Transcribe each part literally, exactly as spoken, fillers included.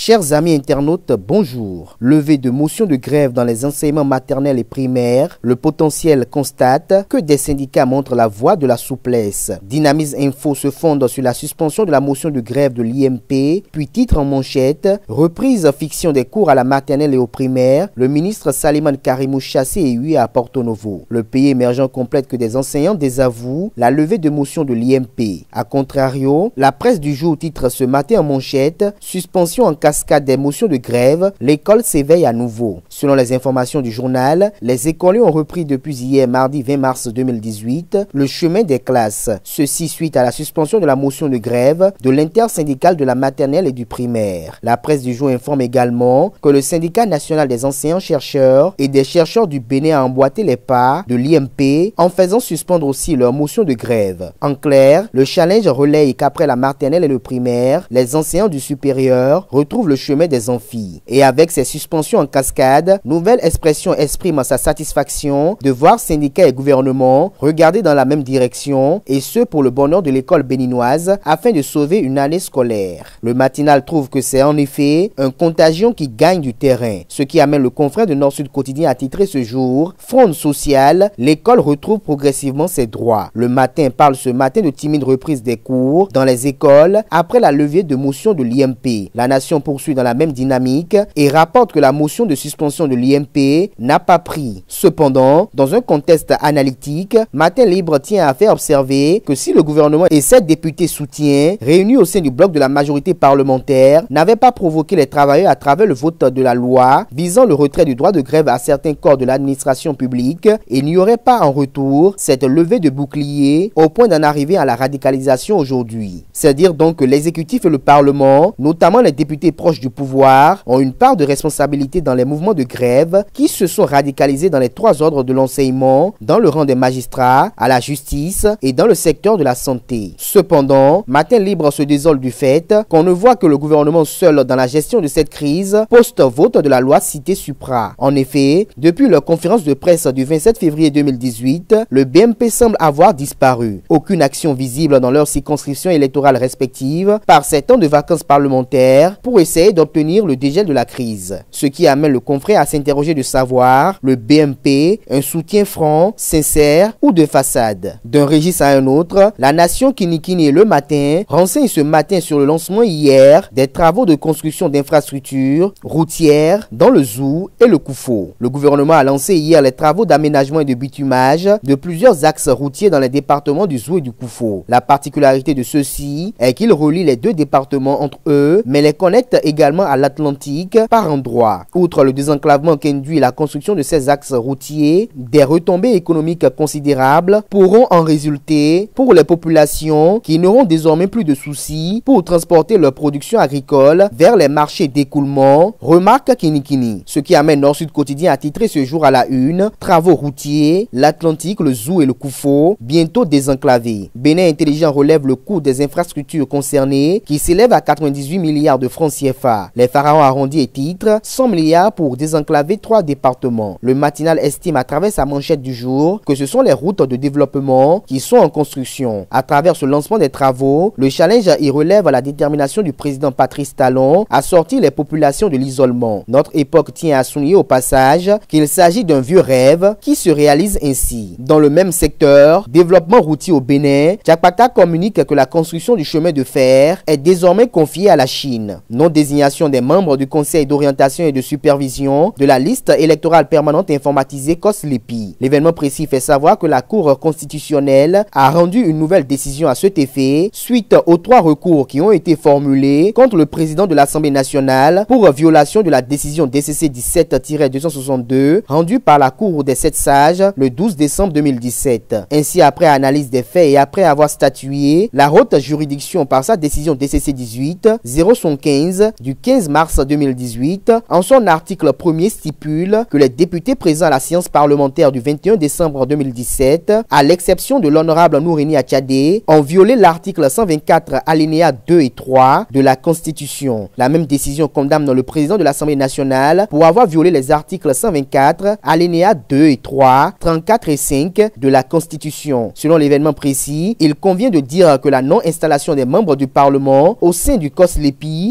Chers amis internautes, bonjour. Levée de motion de grève dans les enseignements maternels et primaires, le potentiel constate que des syndicats montrent la voie de la souplesse. Dynamisme Info se fonde sur la suspension de la motion de grève de l'I M P, puis titre en manchette, reprise fiction des cours à la maternelle et aux primaires, le ministre Saliman Karimou chassé et hué à Porto Novo. Le pays émergent complète que des enseignants désavouent la levée de motion de l'I M P. A contrario, la presse du jour titre ce matin en manchette, suspension en cascade des motions de grève, l'école s'éveille à nouveau. Selon les informations du journal, les écoliers ont repris depuis hier mardi vingt mars deux mille dix-huit le chemin des classes. Ceci suite à la suspension de la motion de grève de l'intersyndicale de la maternelle et du primaire. La presse du jour informe également que le syndicat national des enseignants-chercheurs et des chercheurs du Bénin a emboîté les pas de l'I M P en faisant suspendre aussi leur motion de grève. En clair, le challenge relaye qu'après la maternelle et le primaire, les enseignants du supérieur retrouvent le chemin des amphis. Et avec ces suspensions en cascade, Nouvelle Expression exprime sa satisfaction de voir syndicats et gouvernement regarder dans la même direction, et ce pour le bonheur de l'école béninoise afin de sauver une année scolaire. Le matinal trouve que c'est en effet un contagion qui gagne du terrain, ce qui amène le confrère de Nord-Sud Quotidien à titrer ce jour « Fronde sociale, l'école retrouve progressivement ses droits ». Le Matin parle ce matin de timide reprise des cours dans les écoles après la levée de motion de l'I M P. La Nation poursuit dans la même dynamique et rapporte que la motion de suspension de l'I M P n'a pas pris. Cependant, dans un contexte analytique, Matin Libre tient à faire observer que si le gouvernement et sept députés soutiens, réunis au sein du bloc de la majorité parlementaire, n'avaient pas provoqué les travailleurs à travers le vote de la loi visant le retrait du droit de grève à certains corps de l'administration publique, il n'y aurait pas en retour cette levée de bouclier au point d'en arriver à la radicalisation aujourd'hui. C'est-à-dire donc que l'exécutif et le Parlement, notamment les députés proches du pouvoir, ont une part de responsabilité dans les mouvements de grève qui se sont radicalisés dans les trois ordres de l'enseignement, dans le rang des magistrats, à la justice et dans le secteur de la santé. Cependant, Matin Libre se désole du fait qu'on ne voit que le gouvernement seul dans la gestion de cette crise post-vote de la loi citée supra. En effet, depuis leur conférence de presse du vingt-sept février deux mille dix-huit, le B M P semble avoir disparu. Aucune action visible dans leurs circonscriptions électorales respectives par ces temps de vacances parlementaires pour essayer d'obtenir le dégel de la crise. Ce qui amène le confrère à s'interroger de savoir le B M P, un soutien franc, sincère ou de façade. D'un registre à un autre, la Nation Kinikini et Le Matin renseigne ce matin sur le lancement hier des travaux de construction d'infrastructures routières dans le Zou et le Koufo. Le gouvernement a lancé hier les travaux d'aménagement et de bitumage de plusieurs axes routiers dans les départements du Zou et du Koufo. La particularité de ceux-ci est qu'ils relient les deux départements entre eux, mais les connectent également à l'Atlantique par endroits. Outre le désenclavement qu'induit la construction de ces axes routiers, des retombées économiques considérables pourront en résulter pour les populations qui n'auront désormais plus de soucis pour transporter leur production agricole vers les marchés d'écoulement, remarque Kinikini. Ce qui amène Nord-Sud Quotidien à titrer ce jour à la une, travaux routiers, l'Atlantique, le Zou et le Koufo, bientôt désenclavés. Bénin Intelligent relève le coût des infrastructures concernées qui s'élève à quatre-vingt-dix-huit milliards de francs C F A. Les pharaons arrondis et titres, cent milliards pour désenclaver trois départements. Le matinal estime à travers sa manchette du jour que ce sont les routes de développement qui sont en construction. À travers ce lancement des travaux, le challenge y relève la détermination du président Patrice Talon à sortir les populations de l'isolement. Notre époque tient à souligner au passage qu'il s'agit d'un vieux rêve qui se réalise ainsi. Dans le même secteur, développement routier au Bénin, Tchakpata communique que la construction du chemin de fer est désormais confiée à la Chine. Non-désignation des membres du Conseil d'orientation et de supervision de la liste électorale permanente informatisée C O S L E P I. L'événement précis fait savoir que la Cour constitutionnelle a rendu une nouvelle décision à cet effet suite aux trois recours qui ont été formulés contre le président de l'Assemblée nationale pour violation de la décision D C C dix-sept tiret deux cent soixante-deux rendue par la Cour des sept sages le douze décembre deux mille dix-sept. Ainsi, après analyse des faits et après avoir statué, la haute juridiction par sa décision D C C dix-huit zéro quinze du quinze mars deux mille dix-huit, en son article premier stipule que les députés présents à la séance parlementaire du vingt et un décembre deux mille dix-sept, à l'exception de l'honorable Nourini Achadé, ont violé l'article cent vingt-quatre alinéa deux et trois de la Constitution. La même décision condamne le président de l'Assemblée nationale pour avoir violé les articles cent vingt-quatre alinéa deux et trois, trente-quatre et cinq de la Constitution. Selon l'événement précis, il convient de dire que la non-installation des membres du Parlement au sein du C O S L E P I continue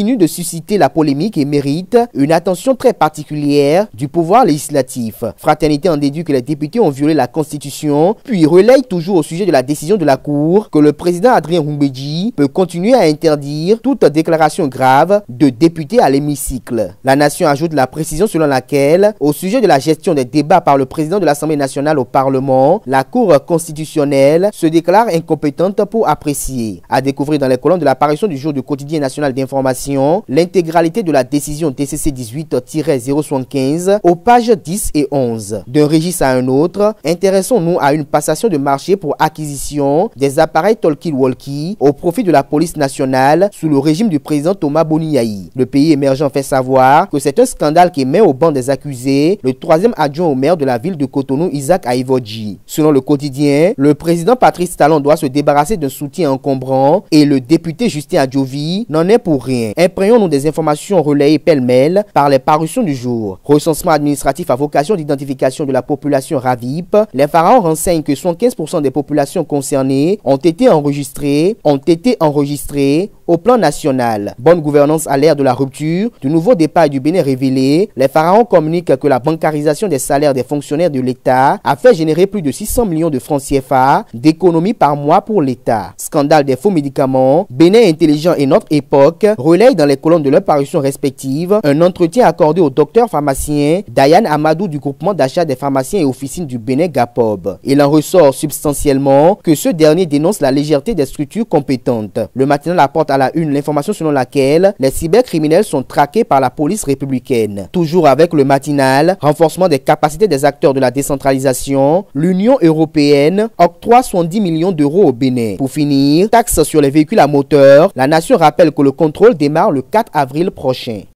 continue de susciter la polémique et mérite une attention très particulière du pouvoir législatif. Fraternité en déduit que les députés ont violé la Constitution, puis relaye toujours au sujet de la décision de la Cour que le président Adrien Rumbedji peut continuer à interdire toute déclaration grave de députés à l'hémicycle. La Nation ajoute la précision selon laquelle, au sujet de la gestion des débats par le président de l'Assemblée nationale au Parlement, la Cour constitutionnelle se déclare incompétente pour apprécier. À découvrir dans les colonnes de l'apparition du jour du quotidien national d'information l'intégralité de la décision T C C dix-huit tiret zéro soixante-quinze aux pages dix et onze. D'un registre à un autre, intéressons-nous à une passation de marché pour acquisition des appareils talkie-walkie au profit de la police nationale sous le régime du président Thomas Boniaï. Le pays émergent fait savoir que c'est un scandale qui met au banc des accusés le troisième adjoint au maire de la ville de Cotonou, Isaac Aïvodji. Selon le quotidien, le président Patrice Talon doit se débarrasser d'un soutien encombrant et le député Justin Adjovi n'en est pour rien. Imprégnons-nous des informations relayées pêle-mêle par les parutions du jour. Recensement administratif à vocation d'identification de la population RAVIP. Les pharaons renseignent que soixante-quinze pour cent des populations concernées ont été enregistrées, ont été enregistrées au plan national. Bonne gouvernance à l'ère de la rupture, du nouveau départ du Bénin révélé, les pharaons communiquent que la bancarisation des salaires des fonctionnaires de l'État a fait générer plus de six cents millions de francs C F A d'économies par mois pour l'État. Scandale des faux médicaments, Bénin intelligent et notre époque relayent dans les colonnes de leurs parutions respectives un entretien accordé au docteur pharmacien Dayan Amadou du groupement d'achat des pharmaciens et officines du Bénin Gapob. Il en ressort substantiellement que ce dernier dénonce la légèreté des structures compétentes. Le matinal apporte à la une l'information selon laquelle les cybercriminels sont traqués par la police républicaine. Toujours avec le matinal, renforcement des capacités des acteurs de la décentralisation, l'Union européenne octroie soixante-dix millions d'euros au Bénin. Pour finir, taxe sur les véhicules à moteur, la nation rappelle que le contrôle démarre le quatre avril prochain.